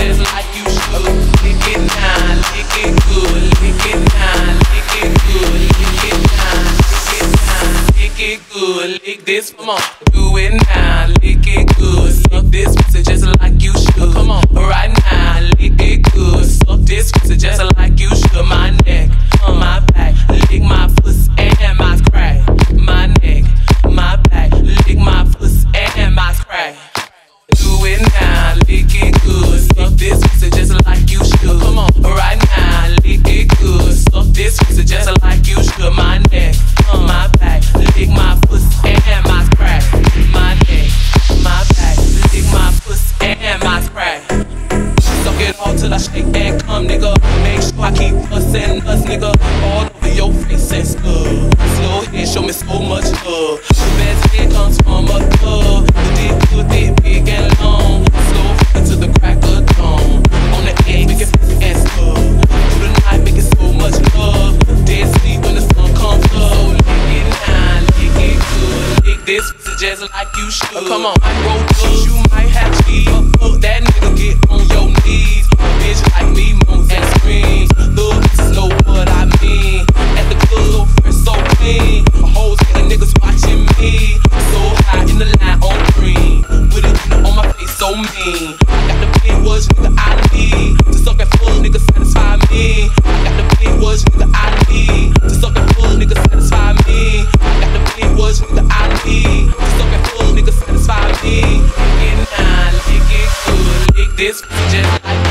just like you should. Lick it down, lick it good. Lick it down, lick it good. Lick it down, lick it down, lick it good. Lick this, come on, do it now. Lick it good, suck this pussy just like you should. Come on, right now, lick it good. Suck this pussy just like you should. My neck, my back, lick my pussy and my crack. My neck, my back, lick my pussy and my crack. Do it now, lick it good. Suck this pussy just like you should. Come on, right now, lick it good. Suck this pussy just like you should. My neck, my back, lick my pussy and my crack. My neck, my back, lick my pussy and my crack. Suck it all till I shake and come, nigga. Make sure I keep bustin' us, nigga. All over your face and stuff. Slow head, show me so much love. The best head comes from a thug. The dick good, dick big and long. Slow foot to the crack of dawn. On the edge, make it and stuff. Through the night, make it so much love. Dead sleep when the sun comes up. Lick it down, lick it good. Lick this pussy just like you should. Come on, I roll up, you might have cheese. That nigga get on your knees. Bitch like me moans and screams. Little bitches know what I mean. At the club, first so clean. A whole set of niggas watching me. So high in the line on green. With it on my face so mean. I got the big words, nigga, I need. To suck and full, nigga, satisfy me. I got the big words, nigga, I need. To suck and full, nigga, satisfy me. I got the big words, nigga, I need. To suck and full, nigga, satisfy me. Lick it down, lick it good. Lick this just like